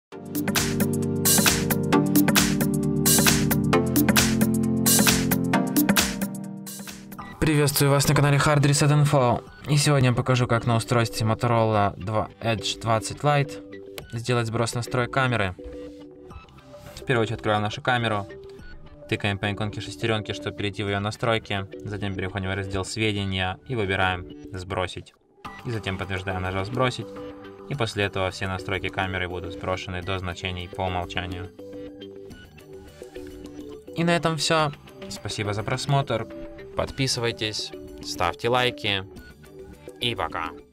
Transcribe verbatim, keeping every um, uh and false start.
Приветствую вас на канале Hard Reset Info. И сегодня я покажу, как на устройстве Motorola Edge двадцать Lite сделать сброс настроек камеры. В первую очередь открываем нашу камеру, тыкаем по иконке шестеренки, чтобы перейти в ее настройки. Затем переходим в раздел «Сведения» и выбираем «Сбросить». И затем подтверждаем, нажав «Сбросить». И после этого все настройки камеры будут сброшены до значений по умолчанию. И на этом все. Спасибо за просмотр. Подписывайтесь, ставьте лайки и пока.